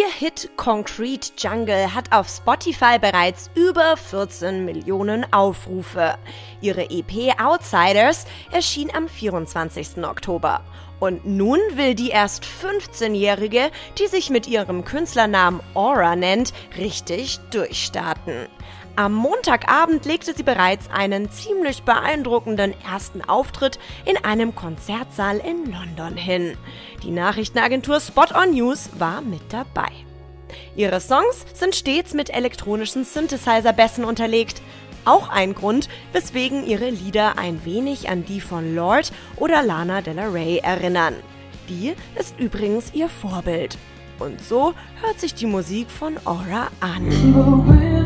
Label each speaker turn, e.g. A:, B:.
A: Ihr Hit Concrete Jungle hat auf Spotify bereits über 14 Millionen Aufrufe. Ihre EP Outsiders erschien am 24. Oktober. Und nun will die erst 15-Jährige, die sich mit ihrem Künstlernamen Aura nennt, richtig durchstarten. Am Montagabend legte sie bereits einen ziemlich beeindruckenden ersten Auftritt in einem Konzertsaal in London hin. Die Nachrichtenagentur Spot On News war mit dabei. Ihre Songs sind stets mit elektronischen Synthesizer-Bässen unterlegt. Auch ein Grund, weswegen ihre Lieder ein wenig an die von Lorde oder Lana Del Rey erinnern. Die ist übrigens ihr Vorbild. Und so hört sich die Musik von Aura an.